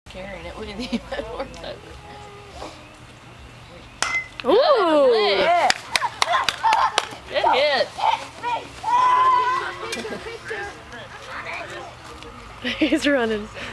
carrying it with you. Ooh! Yeah. Good hit. He's running.